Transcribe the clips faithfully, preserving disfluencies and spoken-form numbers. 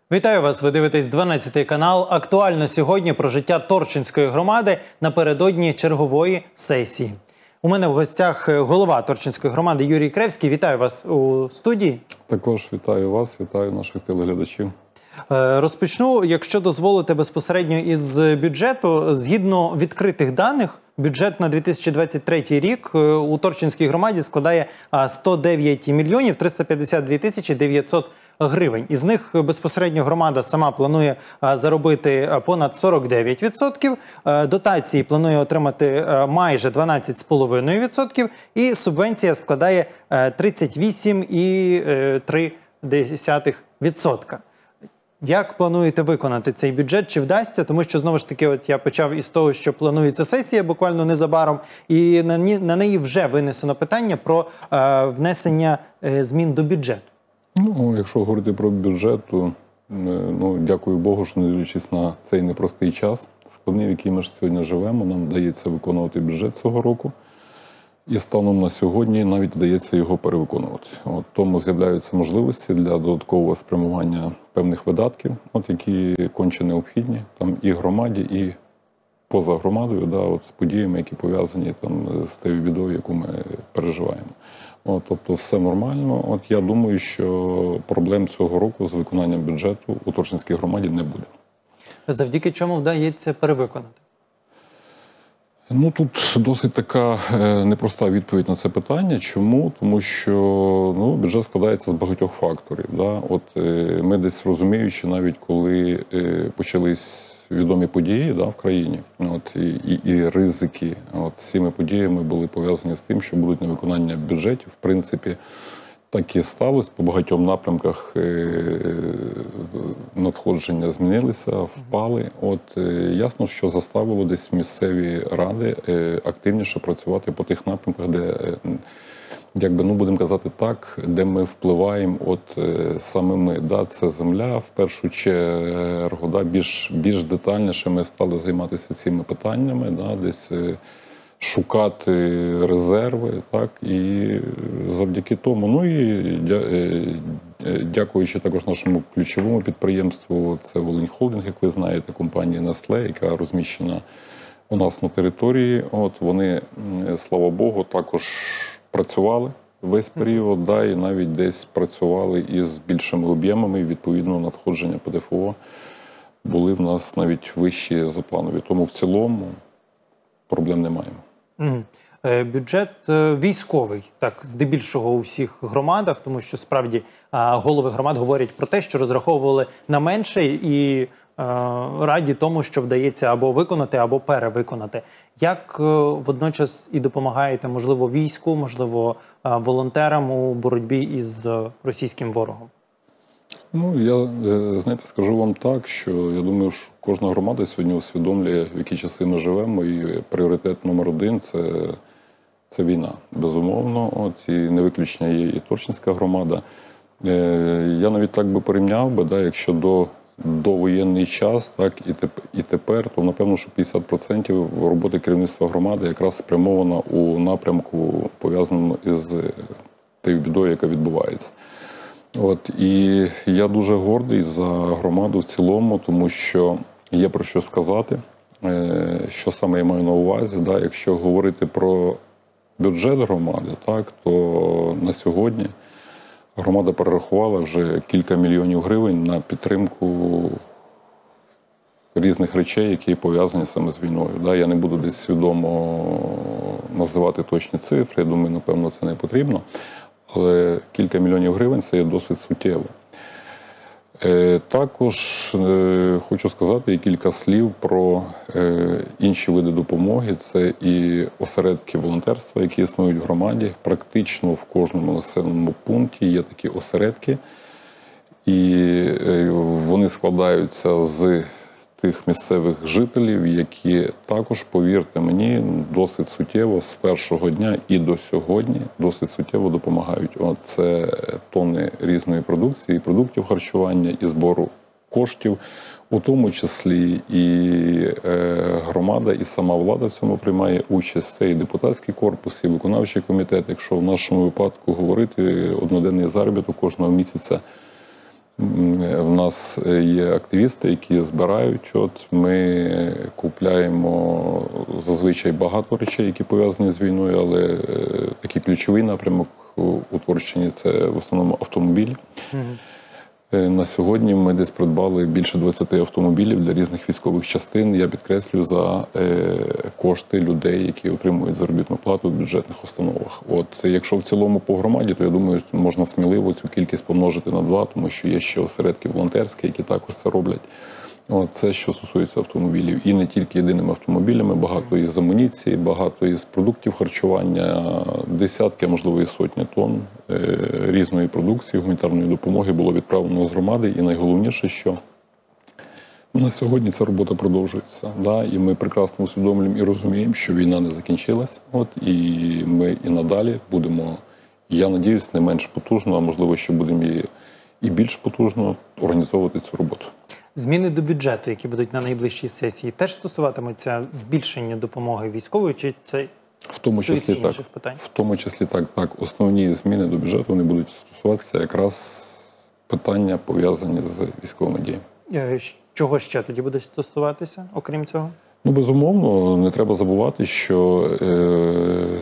Вітаю вас! Ви дивитесь дванадцятий канал. Актуально сьогодні про життя Торчинської громади напередодні чергової сесії. У мене в гостях голова Торчинської громади Юрій Кревський. Вітаю вас у студії. Також вітаю вас, вітаю наших телеглядачів. Розпочну, якщо дозволите, безпосередньо із бюджету. Згідно відкритих даних, бюджет на дві тисячі двадцять третій рік у Торчинській громаді складає сто дев'ять мільйонів триста п'ятдесят дві тисячі дев'ятсот гривень. Із них безпосередньо громада сама планує заробити понад сорок дев'ять відсотків, дотації планує отримати майже дванадцять цілих п'ять десятих відсотка і субвенція складає тридцять вісім цілих три десятих відсотка. Як плануєте виконати цей бюджет? Чи вдасться? Тому що, знову ж таки, от я почав із того, що планується сесія буквально незабаром, і на, ні, на неї вже винесено питання про е, внесення е, змін до бюджету. Ну, якщо говорити про бюджет, то ну, дякую Богу, що не дивлячись на цей непростий час, складний, в який ми ж сьогодні живемо, нам вдається виконувати бюджет цього року. І станом на сьогодні навіть вдається його перевиконувати. От, тому з'являються можливості для додаткового спрямування певних видатків, от, які конче необхідні там, і громаді, і поза громадою, да, от, з подіями, які пов'язані з тією бідою, яку ми переживаємо. От, тобто все нормально. От, я думаю, що проблем цього року з виконанням бюджету у Торчинській громаді не буде. Завдяки чому вдається перевиконати? Ну, тут досить така непроста відповідь на це питання. Чому? Тому що ну, бюджет складається з багатьох факторів. Да? От ми десь розуміючи, навіть коли почались відомі події, да, в країні, от, і, і, і ризики от, з цими подіями були пов'язані з тим, що будуть невиконання бюджетів, в принципі, так і сталося. По багатьом напрямках надходження змінилися, впали. От ясно, що заставило десь місцеві ради активніше працювати по тих напрямках, де, якби, ну, будемо казати так, де ми впливаємо от саме ми. Да, це земля, в першу чергу, да, більш, більш детальніше ми стали займатися цими питаннями, да, десь шукати резерви, так, і завдяки тому, ну і дякуючи також нашому ключовому підприємству, це Волинь Холдинг, як ви знаєте, компанія Nestlé, яка розміщена у нас на території. От вони, слава Богу, також працювали весь період, да, і навіть десь працювали із більшими об'ємами, і відповідно надходження ПДФО були в нас навіть вищі за планові. Тому в цілому проблем не маємо. Mm. Бюджет військовий, так, здебільшого у всіх громадах, тому що справді голови громад говорять про те, що розраховували на менше і раді тому, що вдається або виконати, або перевиконати. Як водночас і допомагаєте, можливо, війську, можливо, волонтерам у боротьбі із російським ворогом? Ну, я, знаєте, скажу вам так, що я думаю, що кожна громада сьогодні усвідомлює, в які часи ми живемо, і пріоритет номер один – це, це війна, безумовно. От, і не виключення є і Торчинська громада. Я навіть так би порівняв би, да, якщо до, довоєнний час, так, і, теп, і тепер, то, напевно, що п'ятдесят відсотків роботи керівництва громади якраз спрямована у напрямку, пов'язаному із тією бідою, яка відбувається. От, і я дуже гордий за громаду в цілому, тому що є про що сказати, що саме я маю на увазі. Да? Якщо говорити про бюджет громади, так, то на сьогодні громада перерахувала вже кілька мільйонів гривень на підтримку різних речей, які пов'язані саме з війною. Да? Я не буду десь свідомо називати точні цифри, я думаю, напевно, це не потрібно. Але кілька мільйонів гривень – це є досить суттєво. Е, також е, хочу сказати і кілька слів про е, інші види допомоги. Це і осередки волонтерства, які існують в громаді. Практично в кожному населеному пункті є такі осередки. І е, вони складаються з тих місцевих жителів, які також, повірте мені, досить суттєво з першого дня і до сьогодні досить суттєво допомагають. От це тонни різної продукції, і продуктів харчування, і збору коштів, у тому числі і е, громада, і сама влада в цьому приймає участь. Це і депутатський корпус, і виконавчий комітет. Якщо в нашому випадку говорити, одноденний заробіток кожного місяця В нас є активісти, які збирають. От ми купляємо зазвичай багато речей, які пов'язані з війною, але такий ключовий напрямок у Творщині – це в основному автомобілі. Угу. На сьогодні ми десь придбали більше двадцяти автомобілів для різних військових частин. Я підкреслюю, за кошти людей, які отримують заробітну плату в бюджетних установах. От якщо в цілому по громаді, то я думаю, можна сміливо цю кількість помножити на два, тому що є ще осередки волонтерські, які також це роблять. От це що стосується автомобілів. І не тільки єдиними автомобілями, багато із амуніції, багато із продуктів харчування, десятки, а можливо і сотні тонн різної продукції, гуманітарної допомоги було відправлено з громади. І найголовніше, що на сьогодні ця робота продовжується. Да? І ми прекрасно усвідомлюємо і розуміємо, що війна не закінчилась. От, і ми і надалі будемо, я надіюсь, не менш потужно, а можливо, ще будемо і, і більш потужно організовувати цю роботу. Зміни до бюджету, які будуть на найближчій сесії, теж стосуватимуться збільшення допомоги військової, чи це в тому числі так, питань? В тому числі так, так. Основні зміни до бюджету вони будуть стосуватися якраз питання, пов'язані з військовими діями. Чого ще тоді буде стосуватися, окрім цього? Ну, безумовно, не треба забувати, що е,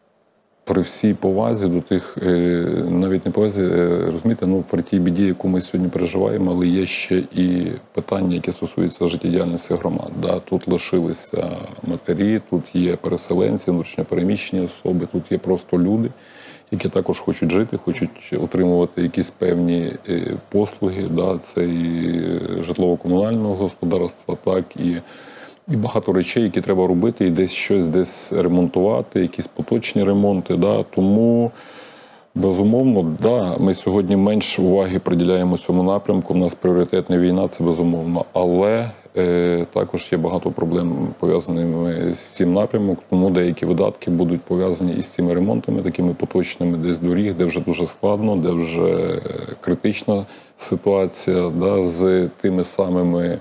при всій повазі до тих, е, навіть не повазі, е, розумієте, ну, при тій біді, яку ми сьогодні переживаємо, але є ще і питання, які стосуються життєдіяльності громад. Да? Тут лишилися матері, тут є переселенці, внутрішньопереміщені особи, тут є просто люди, які також хочуть жити, хочуть отримувати якісь певні послуги. Да? Це і житлово-комунального господарства, так і І багато речей, які треба робити, і десь щось десь ремонтувати, якісь поточні ремонти. Да? Тому, безумовно, да, ми сьогодні менш уваги приділяємо цьому напрямку. У нас пріоритетна війна, це безумовно. Але е, також є багато проблем, пов'язаних з цим напрямком. Тому деякі видатки будуть пов'язані із цими ремонтами, такими поточними, десь доріг, де вже дуже складно, де вже критична ситуація, да, з тими самими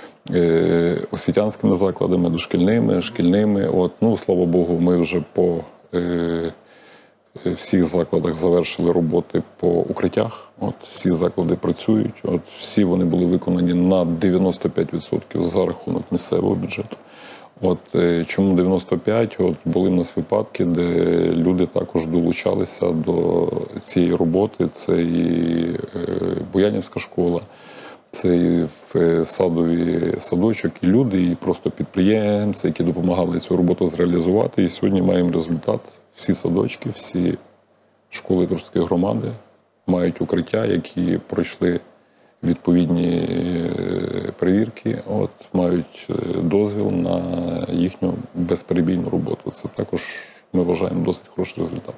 освітянськими закладами, дошкільними, шкільними. От, ну, слава Богу, ми вже по е, всіх закладах завершили роботи по укриттях. От, всі заклади працюють. От, всі вони були виконані на дев'яносто п'ять відсотків за рахунок місцевого бюджету. От, е, чому дев'яносто п'ять? От, були в нас випадки, де люди також долучалися до цієї роботи. Це і е, Буянівська школа, це і в садові садочок, і люди, і просто підприємці, які допомагали цю роботу зреалізувати. І сьогодні маємо результат. Всі садочки, всі школи Торської громади мають укриття, які пройшли відповідні перевірки, от, мають дозвіл на їхню безперебійну роботу. Це також, ми вважаємо, досить хороший результат.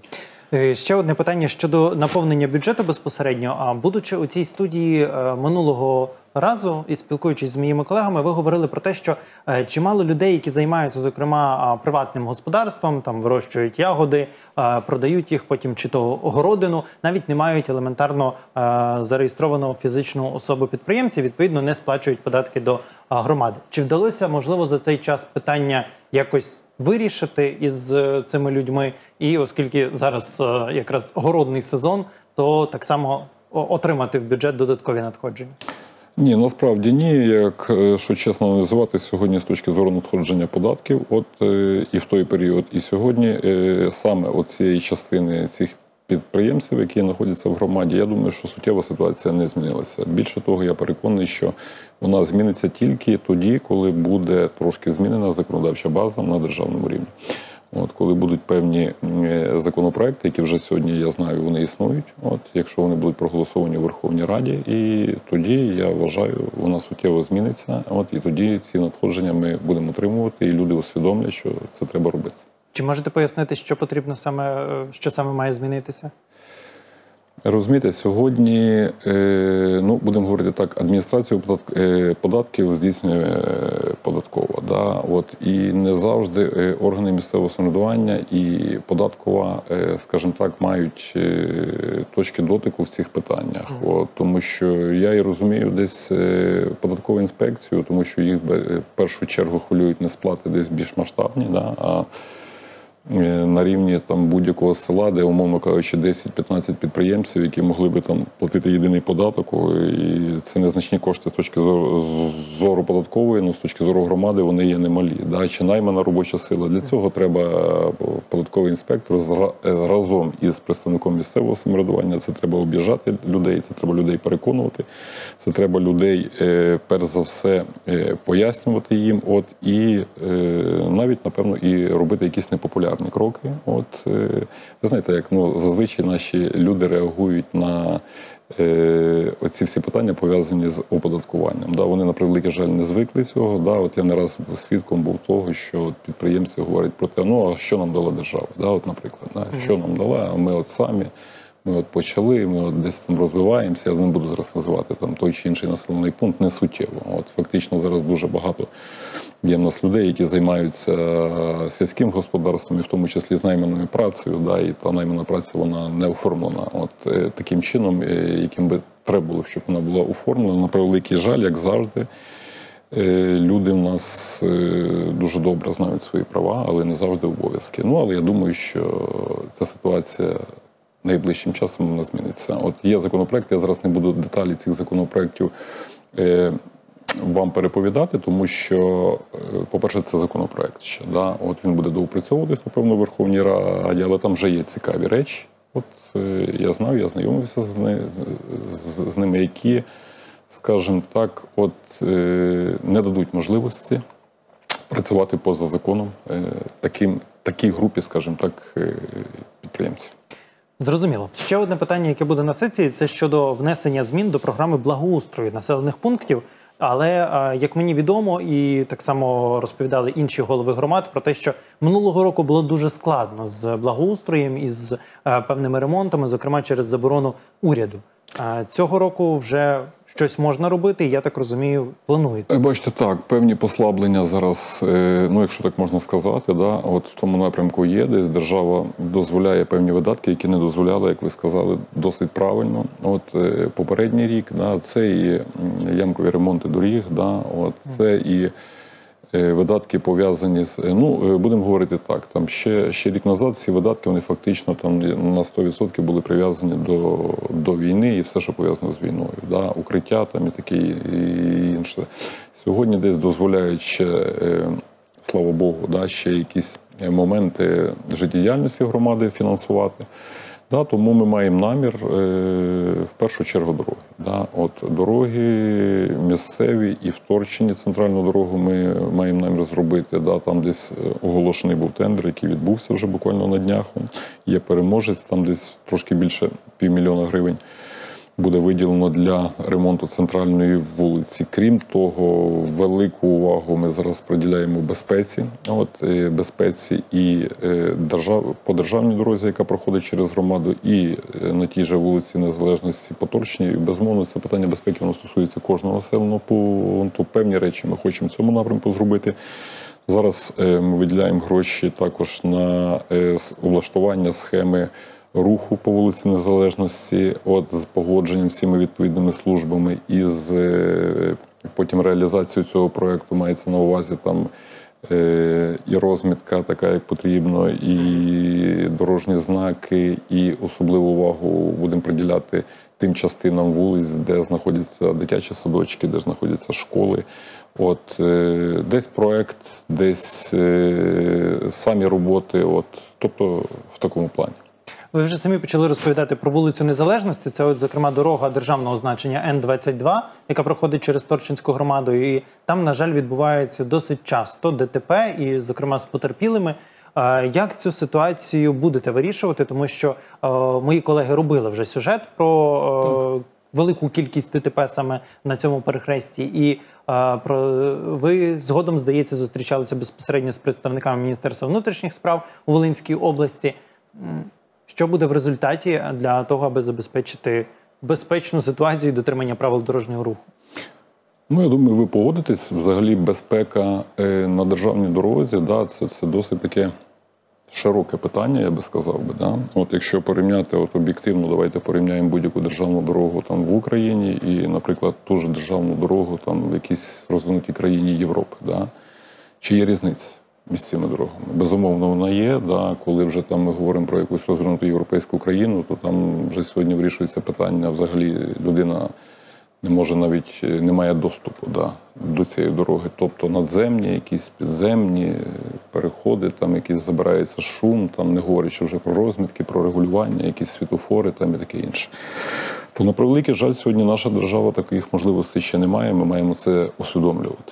Ще одне питання щодо наповнення бюджету безпосередньо. А будучи у цій студії минулого разу і спілкуючись з моїми колегами, ви говорили про те, що чимало людей, які займаються, зокрема, приватним господарством, там вирощують ягоди, продають їх, потім чи то городину, навіть не мають елементарно зареєстрованого фізичну особу підприємця, відповідно не сплачують податки до громади. Чи вдалося, можливо, за цей час питання якось вирішити із цими людьми? І оскільки зараз якраз городний сезон, то так само отримати в бюджет додаткові надходження? Ні, насправді ні. Як, що чесно аналізувати, сьогодні з точки зору надходження податків, от і в той період, і сьогодні, саме от цієї частини цих підприємців, які знаходяться в громаді, я думаю, що суттєва ситуація не змінилася. Більше того, я переконаний, що вона зміниться тільки тоді, коли буде трошки змінена законодавча база на державному рівні. От, коли будуть певні законопроекти, які вже сьогодні, я знаю, вони існують, от, якщо вони будуть проголосовані у Верховній Раді, і тоді, я вважаю, вона суттєво зміниться, от, і тоді ці надходження ми будемо отримувати, і люди усвідомлять, що це треба робити. Чи можете пояснити, що потрібно саме, що саме має змінитися? Розумієте, сьогодні, ну, будемо говорити так, адміністрацію податків здійснює податкова. Да? От, і не завжди органи місцевого самоврядування і податкова, скажімо так, мають точки дотику в цих питаннях. От, тому що я і розумію десь податкову інспекцію, тому що їх в першу чергу хвилюють несплати десь більш масштабні, да? А на рівні там будь-якого села, де, умовно кажучи, десять-п'ятнадцять підприємців, які могли би там платити єдиний податок, і це незначні кошти з точки зору, зору податкової, але з точки зору громади вони є немалі. Да? Чи наймана робоча сила. Для цього треба податковий інспектор разом із представником місцевого самоврядування. Це треба об'їжджати людей, це треба людей переконувати, це треба людей, перш за все, пояснювати їм, от, і навіть, напевно, і робити якісь непопулярні кроки. От, ви знаєте, як ну, зазвичай наші люди реагують на е, оці всі питання, пов'язані з оподаткуванням. Да, вони, на превеликий жаль, не звикли цього. Да, от я не раз свідком був того, що підприємці говорять про те, ну, а що нам дала держава? Да, от, наприклад, да, що нам дала, а ми от самі. Ми от почали, ми от десь там розвиваємося, я не буду зараз називати там той чи інший населений пункт, не суттєво. От фактично зараз дуже багато є в нас людей, які займаються сільським господарством, і в тому числі з найманою працею, да, і та наймана праця, вона не оформлена от е, таким чином, е, яким би треба було, щоб вона була оформлена. На превеликий жаль, як завжди, е, люди в нас е, дуже добре знають свої права, але не завжди обов'язки. Ну, але я думаю, що ця ситуація найближчим часом вона зміниться. От є законопроект, я зараз не буду деталі цих законопроектів е, вам переповідати, тому що, е, по-перше, це законопроект ще. Да? От він буде доопрацьовуватись, напевно, в Верховній Раді, але там вже є цікаві речі. От е, я знав, я знайомився з, не, з, з ними, які, скажімо так, от е, не дадуть можливості працювати поза законом е, таким, такій групі, скажімо так, е, підприємців. Зрозуміло. Ще одне питання, яке буде на сесії, це щодо внесення змін до програми благоустрою населених пунктів. Але, як мені відомо, і так само розповідали інші голови громад про те, що минулого року було дуже складно з благоустроєм і з певними ремонтами, зокрема через заборону уряду. Цього року вже щось можна робити, і, я так розумію, плануєте. Бачите, так, певні послаблення зараз, ну, якщо так можна сказати, да, от в тому напрямку є, десь держава дозволяє певні видатки, які не дозволяли, як ви сказали, досить правильно. От попередній рік, да, це і ямкові ремонти доріг, да, от, це і видатки пов'язані з, ну, будемо говорити так, там ще, ще рік назад ці видатки, вони фактично там на сто відсотків були прив'язані до, до війни і все, що пов'язано з війною, да, укриття там і таке і інше. Сьогодні десь дозволяють ще, слава Богу, да, ще якісь моменти життєдіяльності громади фінансувати. Да, тому ми маємо намір, е, в першу чергу, дороги. Да. От дороги місцеві і вторчені центральну дорогу ми маємо намір зробити. Да. Там десь оголошений був тендер, який відбувся вже буквально на днях. Є переможець, там десь трошки більше півмільйона гривень буде виділено для ремонту центральної вулиці. Крім того, велику увагу ми зараз приділяємо безпеці. От, безпеці і держав, по державній дорозі, яка проходить через громаду, і на тій же вулиці Незалежності Поторчній. Безумовно, це питання безпеки, воно стосується кожного населеного пункту. Певні речі ми хочемо в цьому напрямку зробити. Зараз ми виділяємо гроші також на облаштування схеми руху по вулиці Незалежності, от з погодженням всіми відповідними службами, і з потім реалізацією цього проєкту мається на увазі там е, і розмітка така, як потрібно, і дорожні знаки, і особливу увагу будемо приділяти тим частинам вулиць, де знаходяться дитячі садочки, де знаходяться школи. От е, десь проєкт, десь е, самі роботи, от, тобто в такому плані. Ви вже самі почали розповідати про вулицю Незалежності. Це, от, зокрема, дорога державного значення Н двадцять два, яка проходить через Торчинську громаду. І там, на жаль, відбувається досить часто ДТП, і, зокрема, з потерпілими. Як цю ситуацію будете вирішувати? Тому що мої колеги робили вже сюжет про так. велику кількість ДТП саме на цьому перехресті. І про ви згодом, здається, зустрічалися безпосередньо з представниками Міністерства внутрішніх справ у Волинській області. Що буде в результаті для того, аби забезпечити безпечну ситуацію і дотримання правил дорожнього руху? Ну, я думаю, ви погодитесь. Взагалі, безпека на державній дорозі, да, це, це досить таке широке питання, я би сказав би. Да? От якщо порівняти от об'єктивно, давайте порівняємо будь-яку державну дорогу там в Україні і, наприклад, ту ж державну дорогу там в якійсь розвинутій країні Європи. Да? Чи є різниця? місцевими дорогами. Безумовно, вона є. Да, коли вже там ми говоримо про якусь розвернуту європейську країну, то там вже сьогодні вирішується питання, взагалі людина не може навіть, не має доступу да, до цієї дороги. Тобто надземні, якісь підземні переходи, там якийсь забирається шум, там не говорячи вже про розмітки, про регулювання, якісь світлофори там і таке інше. То, на превеликий жаль, сьогодні наша держава таких можливостей ще не має, ми маємо це усвідомлювати.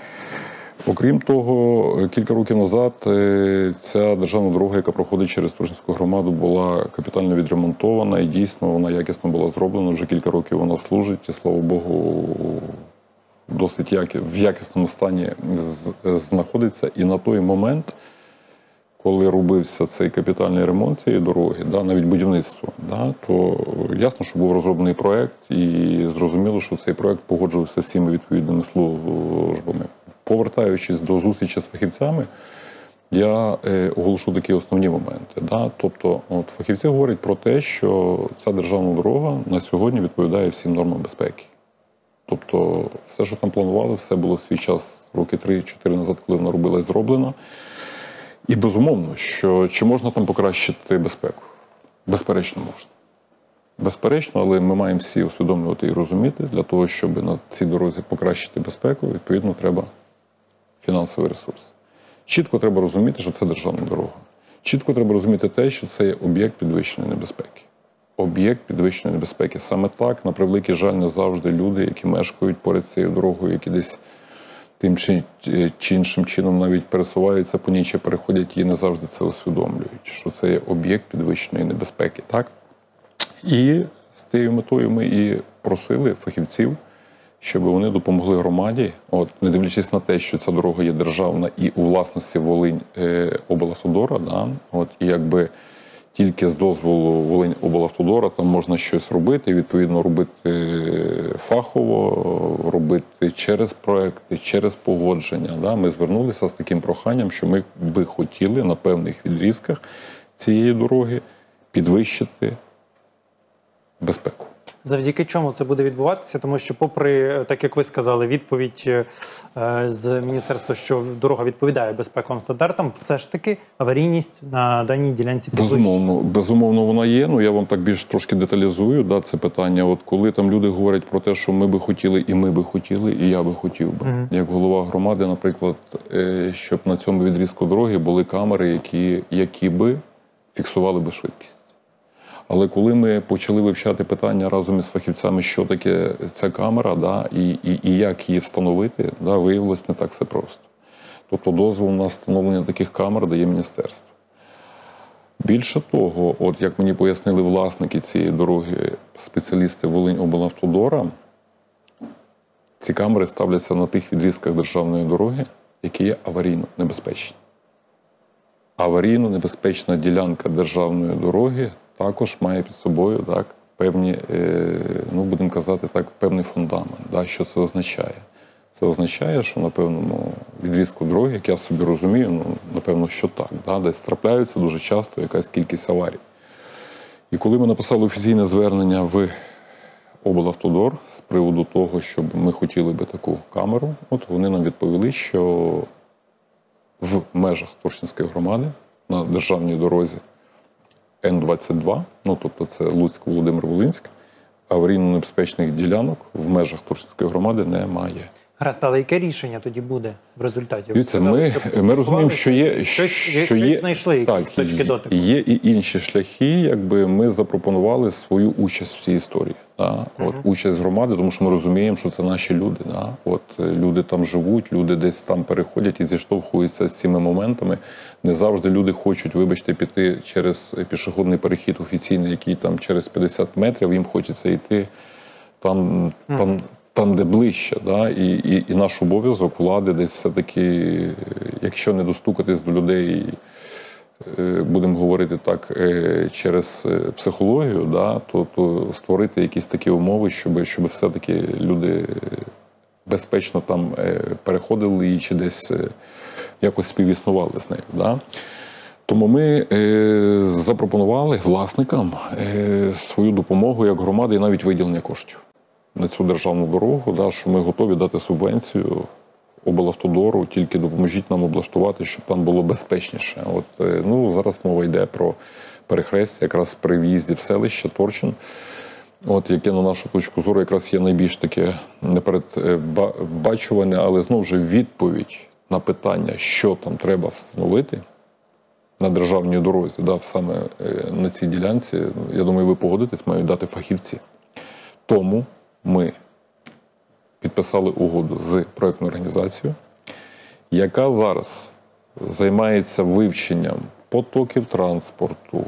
Окрім того, кілька років назад ця державна дорога, яка проходить через Торчинську громаду, була капітально відремонтована і дійсно вона якісно була зроблена. Вже кілька років вона служить і, слава Богу, досить яки... в якісному стані знаходиться. І на той момент, коли робився цей капітальний ремонт цієї дороги, да, навіть будівництво, да, то ясно, що був розроблений проєкт і зрозуміло, що цей проєкт погоджувався всіми відповідними службами. Повертаючись до зустрічі з фахівцями, я е, оголошу такі основні моменти. Да? Тобто, от, фахівці говорять про те, що ця державна дорога на сьогодні відповідає всім нормам безпеки. Тобто, все, що там планували, все було в свій час, роки три-чотири назад, коли вона робилась, зроблено. І безумовно, що чи можна там покращити безпеку? Безперечно, можна. Безперечно, але ми маємо всі усвідомлювати і розуміти, для того, щоб на цій дорозі покращити безпеку, відповідно, треба фінансовий ресурс. Чітко треба розуміти, що це державна дорога. Чітко треба розуміти те, що це є об'єкт підвищеної небезпеки. Об'єкт підвищеної небезпеки. Саме так, на превеликий жаль, не завжди люди, які мешкають поряд цією дорогою, які десь тим чи, чи іншим чином навіть пересуваються по ній чи переходять її, не завжди це усвідомлюють, що це є об'єкт підвищеної небезпеки. Так? І з тією метою ми і просили фахівців, щоб вони допомогли громаді, от, не дивлячись на те, що ця дорога є державна і у власності Волинь е, облавтодора, да, от, і якби тільки з дозволу Волинь облавтодора там можна щось робити, відповідно робити фахово, робити через проекти, через погодження. Да. Ми звернулися з таким проханням, що ми би хотіли на певних відрізках цієї дороги підвищити безпеку. Завдяки чому це буде відбуватися? Тому що, попри, так як ви сказали, відповідь е, з міністерства, що дорога відповідає безпековим стандартам, все ж таки аварійність на даній ділянці підвищена. Безумовно, безумовно, вона є. Ну, я вам так більш трошки деталізую, да, це питання. От коли там люди говорять про те, що ми би хотіли, і ми би хотіли, і я би хотів би. Uh-huh. Як голова громади, наприклад, щоб на цьому відрізку дороги були камери, які, які би фіксували би швидкість. Але коли ми почали вивчати питання разом із фахівцями, що таке ця камера, да, і, і, і як її встановити, да, виявилось не так все просто. Тобто дозвол на встановлення таких камер дає міністерство. Більше того, от як мені пояснили власники цієї дороги, спеціалісти Волинь облавтодора, ці камери ставляться на тих відрізках державної дороги, які є аварійно небезпечні. Аварійно-небезпечна ділянка державної дороги також має під собою так, певні, ну, будемо казати так, певний фундамент. Да, що це означає? Це означає, що на певному відрізку дороги, як я собі розумію, ну, напевно, що так, да, десь трапляються дуже часто якась кількість аварій. І коли ми написали офіційне звернення в облавтодор з приводу того, щоб ми хотіли би таку камеру, от вони нам відповіли, що в межах Торчинської громади на державній дорозі Н двадцять два, ну тобто це Луцьк-Володимир-Волинськ, аварійно-небезпечних ділянок в межах Торчинської громади немає. Гаразд, але яке рішення тоді буде в результаті? Дивіться, ми, ми розуміємо, що є, щось, що є, знайшли так, з точки дотику. Є і інші шляхи, якби ми запропонували свою участь в цій історії. Да? От, uh-huh. Участь громади, тому що ми розуміємо, що це наші люди. Да? От, люди там живуть, люди десь там переходять і зіштовхуються з цими моментами. Не завжди люди хочуть, вибачте, піти через пішохідний перехід офіційний, який там через п'ятдесят метрів, їм хочеться йти там, uh-huh. там там, де ближче, да? і, і, і наш обов'язок влади десь все-таки, якщо не достукатись до людей, будемо говорити так, через психологію, да? то, то створити якісь такі умови, щоб, щоб все-таки люди безпечно там переходили і чи десь якось співіснували з нею. Да? Тому ми е, запропонували власникам е, свою допомогу як громади і навіть виділення коштів на цю державну дорогу, да, що ми готові дати субвенцію облавтодору, тільки допоможіть нам облаштувати, щоб там було безпечніше. От, ну, зараз мова йде про перехрестя, якраз при в'їзді в селище Торчин, от, яке, на нашу точку зору, якраз є найбільш таке непередбачуване, але знову ж відповідь на питання, що там треба встановити на державній дорозі, да, саме на цій ділянці, я думаю, ви погодитесь, мають дати фахівці. Тому ми підписали угоду з проєктною організацією, яка зараз займається вивченням потоків транспорту,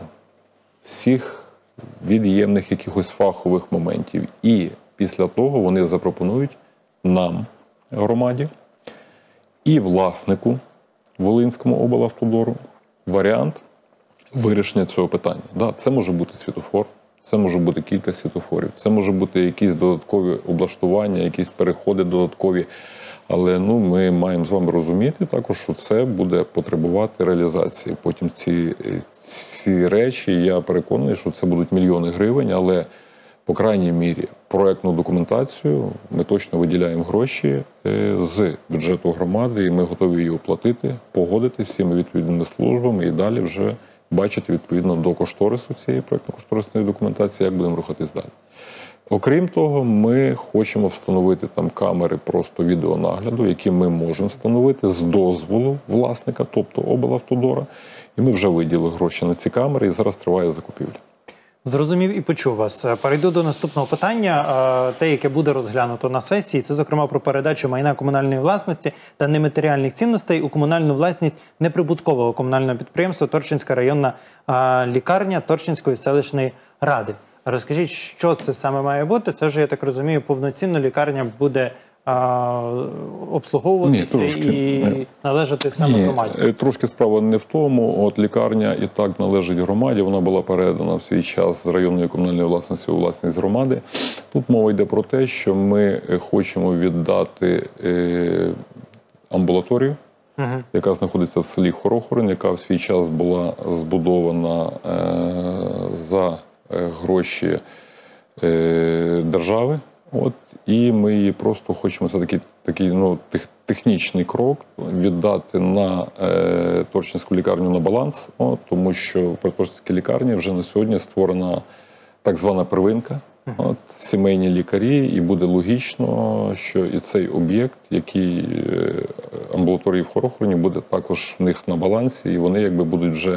всіх від'ємних якихось фахових моментів. І після того вони запропонують нам, громаді, і власнику Волинському облавтодору варіант вирішення цього питання. Да, це може бути світлофор, це може бути кілька світлофорів, це може бути якісь додаткові облаштування, якісь переходи додаткові. Але ну, ми маємо з вами розуміти також, що це буде потребувати реалізації. Потім ці, ці речі, я переконаний, що це будуть мільйони гривень, але, по крайній мірі, проєктну документацію ми точно виділяємо гроші з бюджету громади, і ми готові її оплатити, погодити всіми відповідними службами і далі вже бачити відповідно до кошторису цієї проєктно-кошторисної документації, як будемо рухатись далі. Окрім того, ми хочемо встановити там камери просто відеонагляду, які ми можемо встановити з дозволу власника, тобто облавтодора. І ми вже виділили гроші на ці камери, і зараз триває закупівля. Зрозумів і почув вас. Перейду до наступного питання, те, яке буде розглянуто на сесії. Це, зокрема, про передачу майна комунальної власності та нематеріальних цінностей у комунальну власність неприбуткового комунального підприємства Торчинська районна лікарня Торчинської селищної ради. Розкажіть, що це саме має бути? Це вже, я так розумію, повноцінно лікарня буде а, обслуговуватися Ні, трошки, і не. належати саме Ні, громаді? Трошки справа не в тому. От лікарня і так належить громаді, вона була передана в свій час з районної комунальної власності у власність громади. Тут мова йде про те, що ми хочемо віддати е, амбулаторію, угу. яка знаходиться в селі Хорохорин, яка в свій час була збудована е, за гроші е, держави. От, і ми її просто хочемо, це такий, такий ну, тех, технічний крок, віддати на е, Торчинську лікарню на баланс, от, тому що при Торчинській лікарні вже на сьогодні створена так звана первинка, от, сімейні лікарі, і буде логічно, що і цей об'єкт, який е, амбулаторії в Хорохорині, буде також в них на балансі, і вони якби будуть вже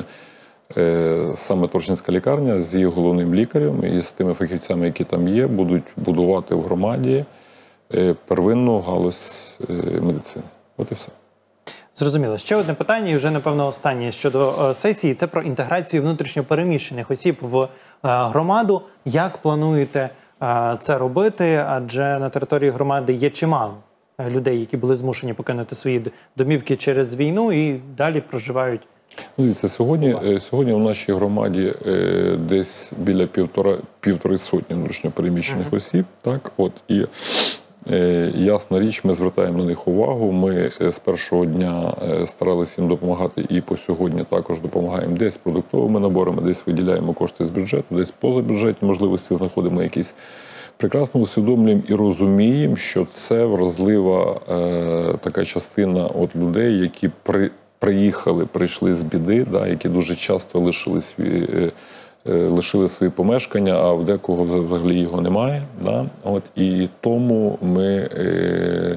саме Торчинська лікарня з її головним лікарем і з тими фахівцями, які там є, будуть будувати в громаді первинну галузь медицини. От і все. Зрозуміло. Ще одне питання, і вже, напевно, останнє щодо сесії. Це про інтеграцію внутрішньопереміщених осіб в громаду. Як плануєте це робити? Адже на території громади є чимало людей, які були змушені покинути свої домівки через війну і далі проживають. Ну, дивіться, сьогодні, сьогодні в нашій громаді е, десь біля півтора, півтори сотні внутрішньопереміщених uh-huh. осіб. Так? От, і е, ясна річ, ми звертаємо на них увагу. Ми з першого дня старалися їм допомагати і по сьогодні також допомагаємо десь продуктовими наборами, десь виділяємо кошти з бюджету, десь позабюджетні можливості знаходимо якісь. Прекрасно усвідомлюємо і розуміємо, що це вразлива е, така частина от людей, які при приїхали, прийшли з біди, да, які дуже часто лишили свої, е, лишили свої помешкання, а в декого взагалі його немає. Да. От, і тому ми е,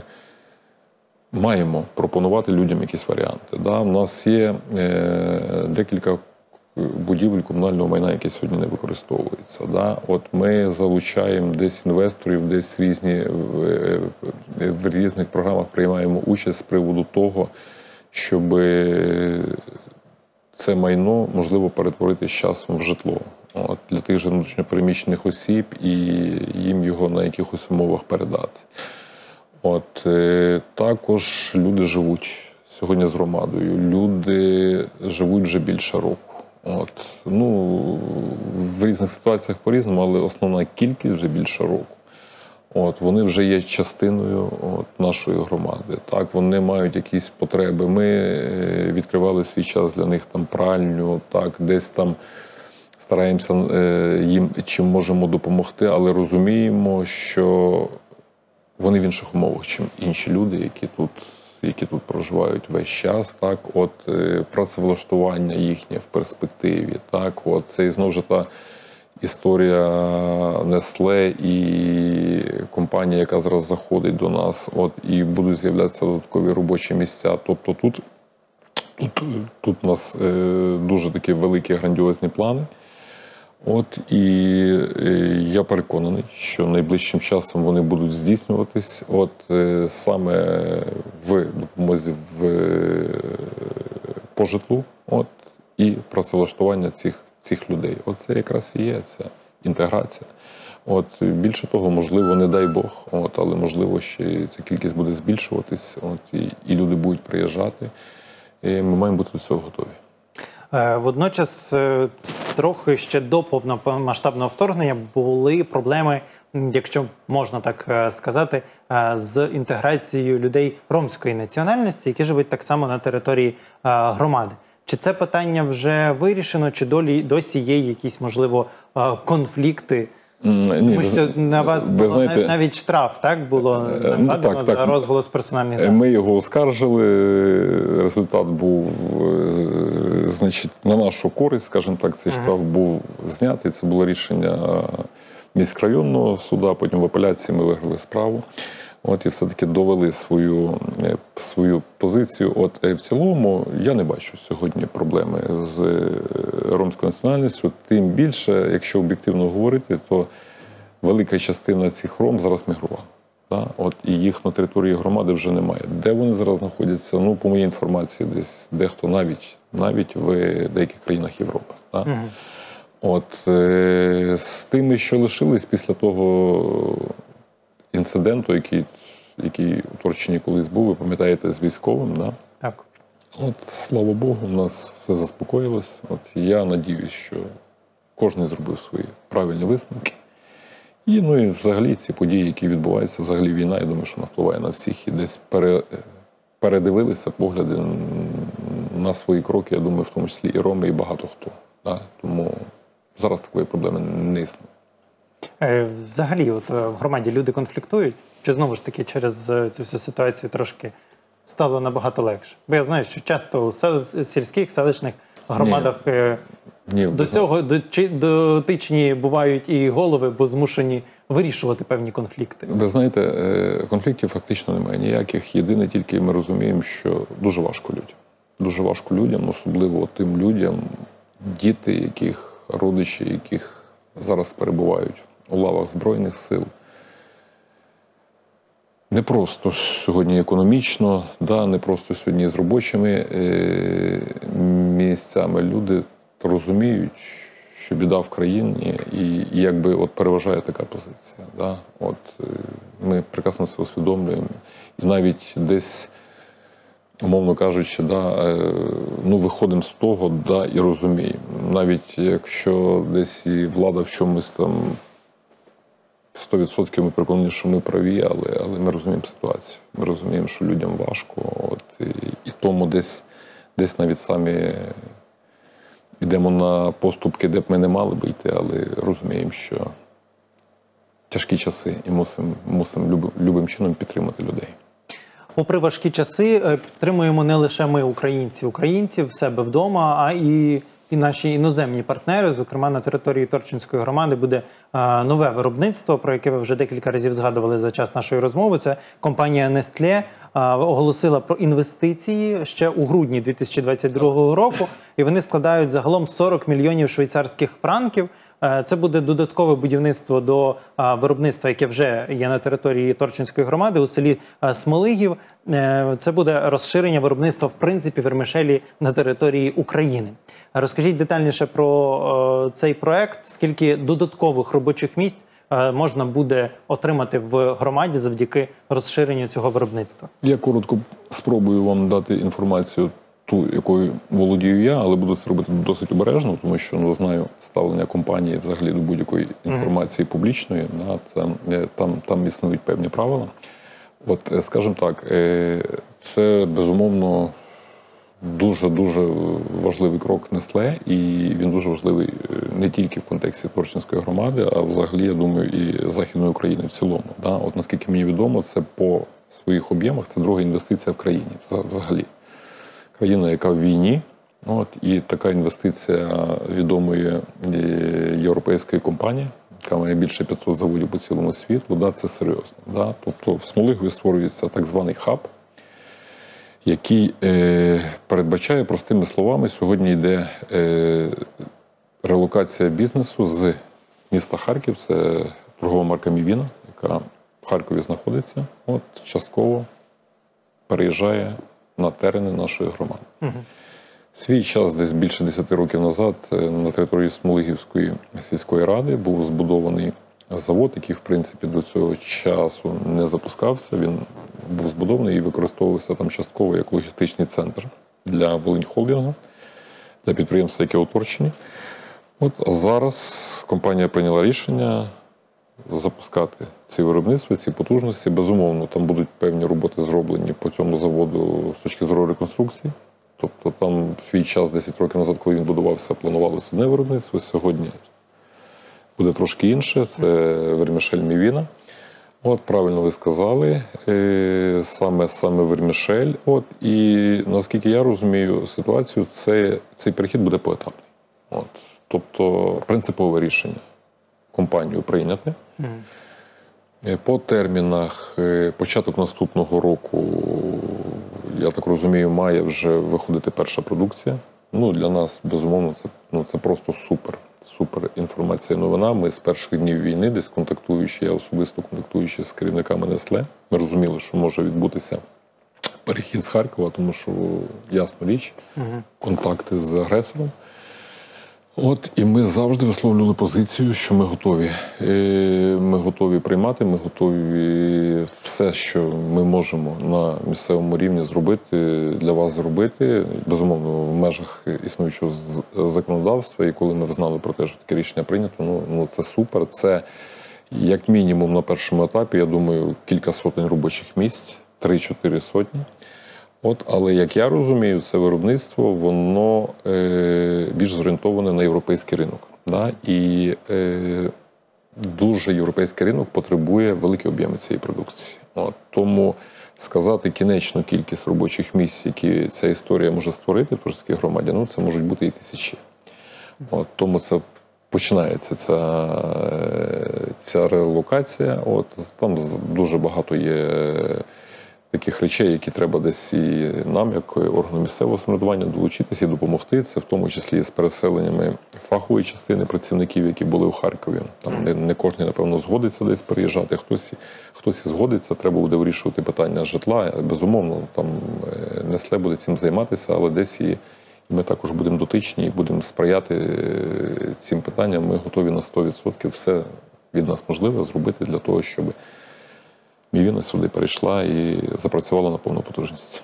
маємо пропонувати людям якісь варіанти. Да. У нас є е, декілька будівель комунального майна, які сьогодні не використовуються. Да. От ми залучаємо десь інвесторів, десь різні, в, в різних програмах приймаємо участь з приводу того, щоб це майно можливо перетворити з часом в житло. От, для тих же внутрішньопереміщених осіб і їм його на якихось умовах передати. От, е, також люди живуть сьогодні з громадою. Люди живуть вже більше року. От, ну, в різних ситуаціях по-різному, але основна кількість вже більше року. От, вони вже є частиною от, нашої громади. Так, вони мають якісь потреби. Ми відкривали свій час для них там пральню, так, десь там стараємося їм чим можемо допомогти, але розуміємо, що вони в інших умовах, ніж інші люди, які тут які тут проживають весь час, так, от е, працевлаштування їхнє в перспективі, так, от це і знову ж та історія Nestlé і компанія, яка зараз заходить до нас, от, і будуть з'являтися додаткові робочі місця. Тобто тут, тут, тут у нас е, дуже такі великі грандіозні плани. От, і е, я переконаний, що найближчим часом вони будуть здійснюватись от, е, саме в допомозі в, е, по житлу от, і працевлаштування цих, цих людей. От це якраз і є ця інтеграція. От, більше того, можливо, не дай Бог, от, але можливо, ще ця кількість буде збільшуватись, от, і, і люди будуть приїжджати. І ми маємо бути до цього готові. Водночас, трохи ще до повномасштабного вторгнення були проблеми, якщо можна так сказати, з інтеграцією людей ромської національності, які живуть так само на території громади. Чи це питання вже вирішено, чи долі досі є якісь, можливо, конфлікти? Ні, Тому що на вас було знаєте, навіть штраф, так, було накладено ну, так, за так. розголос персональних даних. Ми його оскаржили, результат був, значить, на нашу користь, скажімо так, цей штраф був знятий. Це було рішення міськрайонного суду, потім в апеляції ми виграли справу. От, і все-таки довели свою, свою позицію. От, в цілому, я не бачу сьогодні проблеми з ромською національністю. Тим більше, якщо об'єктивно говорити, то велика частина цих ром зараз мігрувала. Да? От, і їх на території громади вже немає. Де вони зараз знаходяться? Ну, по моїй інформації, десь дехто навіть, навіть в деяких країнах Європи. Да? Угу. От, е- з тими, що лишились після того інциденту, який, який у Торчині колись був, ви пам'ятаєте, з військовим, да? Так. От, слава Богу, у нас все заспокоїлось. От, я надіюсь, що кожен зробив свої правильні висновки. І, ну, і взагалі ці події, які відбуваються, взагалі війна, я думаю, що вона впливає на всіх і десь пере, передивилися погляди на свої кроки, я думаю, в тому числі і роми, і багато хто. Да? Тому зараз такої проблеми не існує. Взагалі, от в громаді люди конфліктують? Чи знову ж таки через цю всю ситуацію трошки стало набагато легше? Бо я знаю, що часто у сел... сільських, селищних громадах Ні. Ні, до цього дотичні бувають і голови, бо змушені вирішувати певні конфлікти. Ви знаєте, конфліктів фактично немає ніяких. Єдине тільки ми розуміємо, що дуже важко людям. Дуже важко людям, особливо тим людям, діти, яких родичі, яких зараз перебувають у лавах Збройних сил. Не просто сьогодні економічно, да, не просто сьогодні з робочими е- місцями. Люди розуміють, що біда в країні і, і якби от переважає така позиція. Да? От, е- ми прекрасно це усвідомлюємо. І навіть десь, умовно кажучи, да, е- ну, виходимо з того, да, і розуміємо. Навіть якщо десь і влада в чомусь там сто відсотків ми переконані, що ми праві, але, але ми розуміємо ситуацію. Ми розуміємо, що людям важко. От, і, і тому десь, десь навіть самі йдемо на поступки, де б ми не мали би йти, але розуміємо, що тяжкі часи і мусимо, мусимо любим, любим чином підтримати людей. Попри важкі часи, підтримуємо не лише ми, українці, українці в себе вдома, а і І наші іноземні партнери, зокрема на території Торчинської громади, буде а, нове виробництво, про яке ви вже декілька разів згадували за час нашої розмови. Це компанія Nestlé а, оголосила про інвестиції ще у грудні дві тисячі двадцять другого року, і вони складають загалом сорок мільйонів швейцарських франків. Це буде додаткове будівництво до виробництва, яке вже є на території Торчинської громади у селі Смолигів. Це буде розширення виробництва, в принципі, вермишелі на території України. Розкажіть детальніше про цей проект, скільки додаткових робочих місць можна буде отримати в громаді завдяки розширенню цього виробництва? Я коротко спробую вам дати інформацію, ту, якою володію я, але буду це робити досить обережно, тому що, ну, знаю ставлення компанії взагалі до будь-якої інформації mm-hmm. публічної. Да, там, там, там існують певні правила. От, скажімо так, це, безумовно, дуже-дуже важливий крок Nestlé, і він дуже важливий не тільки в контексті Торчинської громади, а взагалі, я думаю, і Західної України в цілому. Да? От, наскільки мені відомо, це по в своїх об'ємах, це друга інвестиція в країні взагалі. Країна, яка в війні, от, і така інвестиція відомої європейської компанії, яка має більше п'ятсот заводів по цілому світу, да, це серйозно. Да? Тобто в Смолигові створюється так званий хаб, який е, передбачає, простими словами, сьогодні йде е, релокація бізнесу з міста Харків, це торгова марка Мівіна, яка в Харкові знаходиться, от, частково переїжджає на терени нашої громади. Угу. Свій час, десь більше десяти років назад, на території Смолигівської сільської ради був збудований завод, який, в принципі, до цього часу не запускався. Він був збудований і використовувався там частково як логістичний центр для Волиньхолдингу, для підприємства, яке у Торчині. От зараз компанія прийняла рішення запускати ці виробництва, ці потужності. Безумовно, там будуть певні роботи зроблені по цьому заводу з точки зору реконструкції. Тобто там свій час, десять років назад, коли він будувався, планувалося одне виробництво. Сьогодні буде трошки інше. Це вермішель Мівіна. От, правильно ви сказали, саме, саме вермішель. От, і наскільки я розумію ситуацію, це, цей перехід буде поетапний. От, тобто принципове рішення компанію прийняти. Mm. По термінах початок наступного року, я так розумію, має вже виходити перша продукція. Ну, для нас, безумовно, це, ну, це просто супер, супер інформація і новина. Ми з перших днів війни, десь контактуючи, я особисто контактуючи з керівниками Nestlé, ми розуміли, що може відбутися перехід з Харкова, тому що, ясна річ, mm. контакти з агресором. От, і ми завжди висловлювали позицію, що ми готові. Ми готові приймати, ми готові все, що ми можемо на місцевому рівні зробити, для вас зробити. Безумовно, в межах існуючого законодавства. І коли ми знали про те, що таке рішення прийнято, ну, ну це супер. Це, як мінімум, на першому етапі, я думаю, кілька сотень робочих місць, три-чотири сотні. От, але, як я розумію, це виробництво, воно е, більш зорієнтоване на європейський ринок. Да? І е, дуже європейський ринок потребує великі об'єми цієї продукції. От, тому сказати кінечну кількість робочих місць, які ця історія може створити в Торській громаді, ну, це можуть бути і тисячі. От, тому це починається ця, ця релокація. От, там дуже багато є таких речей, які треба десь і нам, як органу місцевого самоврядування, долучитися і допомогти. Це в тому числі з переселеннями фахової частини працівників, які були у Харкові. Там не, не кожен, напевно, згодиться десь переїжджати. Хтось, хтось і згодиться, треба буде вирішувати питання житла. Безумовно, там Nestlé буде цим займатися, але десь і ми також будемо дотичні і будемо сприяти цим питанням. Ми готові на сто відсотків все від нас можливе зробити для того, щоб Мівіна сюди перейшла і запрацювала на повну потужність.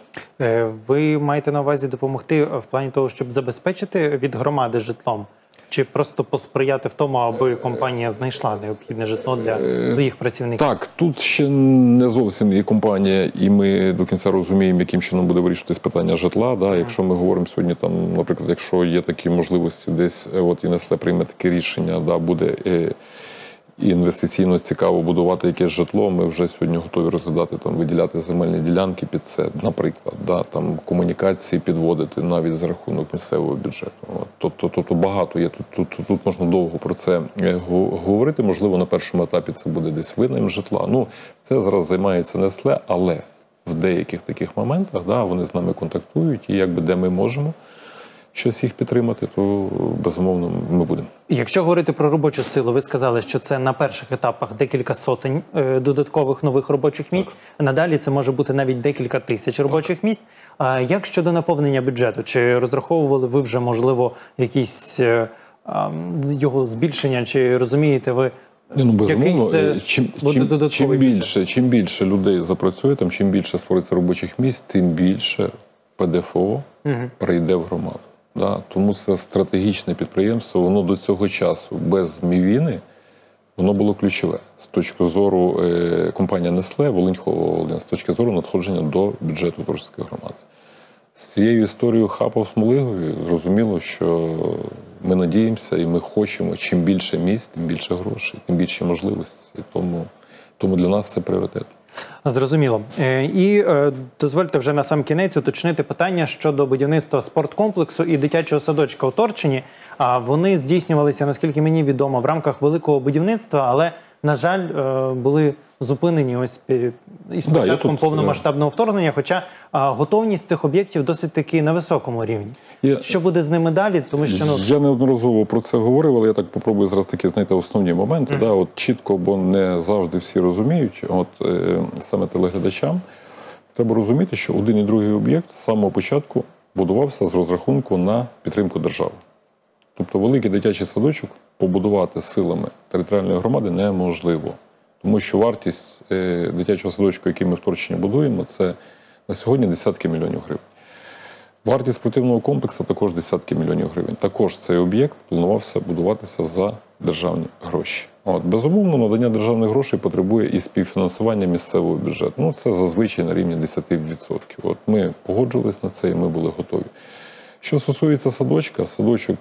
Ви маєте на увазі допомогти в плані того, щоб забезпечити від громади житлом? Чи просто посприяти в тому, аби компанія знайшла необхідне житло для своїх працівників? Так, тут ще не зовсім і компанія, і ми до кінця розуміємо, яким чином буде вирішуватись питання житла. Да? Якщо ми говоримо сьогодні, там, наприклад, якщо є такі можливості десь, от і Nestlé прийме таке рішення, да, буде і інвестиційно цікаво будувати якесь житло, ми вже сьогодні готові розглядати, там, виділяти земельні ділянки під це, наприклад, да, там, комунікації підводити навіть за рахунок місцевого бюджету. Тобто, тобто багато є, тут, тут, тут, тут можна довго про це говорити, можливо, на першому етапі це буде десь винайм житла. Ну, це зараз займається Nestlé, але в деяких таких моментах, да, вони з нами контактують, і якби де ми можемо щось їх підтримати, то, безумовно, ми будемо. Якщо говорити про робочу силу, ви сказали, що це на перших етапах декілька сотень е, додаткових нових робочих місць, а надалі це може бути навіть декілька тисяч робочих так. місць. А як щодо наповнення бюджету? Чи розраховували ви вже, можливо, якісь е, е, його збільшення, чи розумієте ви, Ні, ну, безумовно, це чим, чим, чим, більше, чим більше людей запрацює, там, чим більше створиться робочих місць, тим більше ПДФО угу. прийде в громаду. Да, тому це стратегічне підприємство, воно до цього часу без Мівіни, воно було ключове. З точки зору е, компанія Nestlé, Волиньхолдинг, з точки зору надходження до бюджету Торської громади. З цією історією хапа в Смолигові зрозуміло, що ми надіємося і ми хочемо, чим більше місць, тим більше грошей, тим більше можливостей. Тому, тому для нас це пріоритет. Зрозуміло. Е, І е, дозвольте вже на сам кінець уточнити питання щодо будівництва спорткомплексу і дитячого садочка у Торчині. А вони здійснювалися, наскільки мені відомо, в рамках великого будівництва, але, на жаль, е, були зупинені ось пі- із Да, я початком тут, повномасштабного вторгнення, хоча а, готовність цих об'єктів досить таки на високому рівні. Я- Що буде з ними далі? Тому що ну Я неодноразово про це говорив, але я так попробую зараз таки знайти основні моменти. Мгм. Да, от чітко, бо не завжди всі розуміють. От е, саме телеглядачам треба розуміти, що один і другий об'єкт з самого початку будувався з розрахунку на підтримку держави. Тобто великий дитячий садочок побудувати силами територіальної громади неможливо. Тому що вартість е, дитячого садочку, який ми в Торчині будуємо, це на сьогодні десятки мільйонів гривень. Вартість спортивного комплексу також десятки мільйонів гривень. Також цей об'єкт планувався будуватися за державні гроші. От, безумовно, надання державних грошей потребує і співфінансування місцевого бюджету. Ну, це зазвичай на рівні десять відсотків. От ми погоджувались на це і ми були готові. Що стосується садочка, садочок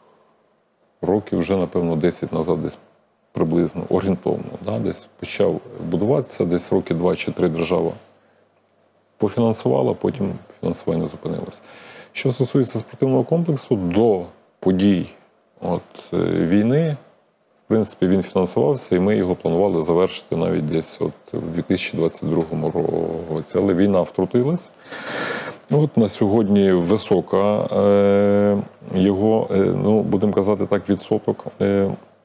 років вже, напевно, десять назад десь приблизно, орієнтовно, да, десь почав будуватися, десь роки два чи три держава пофінансувала, потім фінансування зупинилося. Що стосується спортивного комплексу, до подій от, е, війни, в принципі, він фінансувався, і ми його планували завершити навіть десь от у дві тисячі двадцять другому році. Але війна втрутилась. От на сьогодні висока е, його, е, ну, будемо казати так, відсоток е,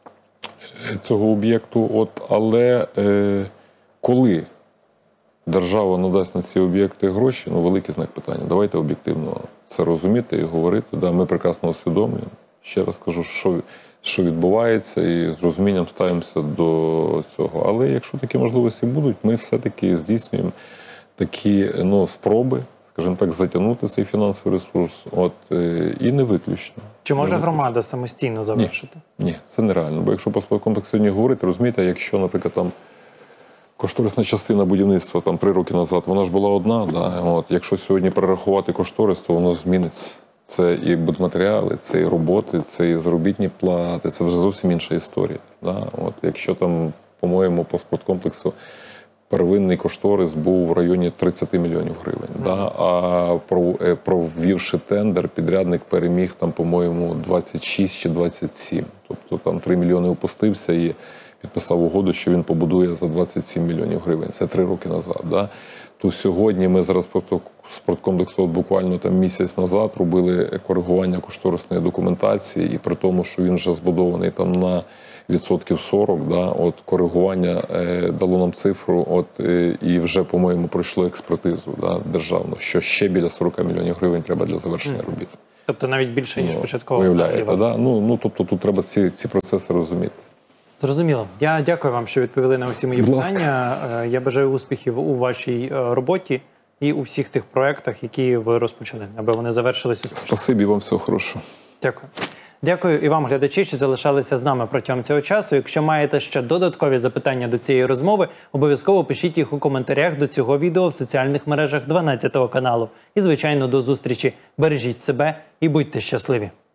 цього об'єкту. От, але е, коли держава надасть на ці об'єкти гроші, ну, великий знак питання. Давайте об'єктивно це розуміти і говорити. Да, ми прекрасно усвідомлюємо. Ще раз кажу, що, що відбувається, і з розумінням ставимося до цього. Але якщо такі можливості будуть, ми все-таки здійснюємо такі ну, спроби, скажімо так, затягнути цей фінансовий ресурс. От, е, і не виключно. чи може Не громада виключно. самостійно завершити? Ні, це нереально. Бо якщо по спорткомплексу сьогодні говорити, розумієте, якщо, наприклад, там кошторисна частина будівництва там три роки назад, вона ж була одна. Да? От, якщо сьогодні перерахувати кошторис, то воно зміниться. Це і будматеріали, це і роботи, це і заробітні плати, це вже зовсім інша історія. Да? От, якщо там, по-моєму, по спорткомплексу первинний кошторис був в районі тридцять мільйонів гривень. Mm. Да? А провівши тендер, підрядник переміг там, по-моєму, двадцять шість чи двадцять сім. Тобто там три мільйони опустився і підписав угоду, що він побудує за двадцять сім мільйонів гривень. Це три роки назад. Да? То сьогодні ми зараз просто спорткомплексу от буквально там місяць назад робили коригування кошторисної документації, і при тому, що він вже збудований там на відсотків сорок, да, от коригування е, дало нам цифру, от е, і вже, по-моєму, пройшло експертизу да, державну, що ще біля сорок мільйонів гривень треба для завершення Mm. робіт. Тобто навіть більше, ніж Ну, початково. уявляєте, да? ну, ну, тобто тут треба ці, ці процеси розуміти. Зрозуміло. Я дякую вам, що відповіли на усі мої Будь ласка. питання. Е, Я бажаю успіхів у вашій е, роботі і у всіх тих проєктах, які ви розпочали, аби вони завершились успішно. Спасибі вам, всього хорошого. Дякую. Дякую і вам, глядачі, що залишалися з нами протягом цього часу. Якщо маєте ще додаткові запитання до цієї розмови, обов'язково пишіть їх у коментарях до цього відео в соціальних мережах дванадцятого каналу. І, звичайно, до зустрічі. Бережіть себе і будьте щасливі.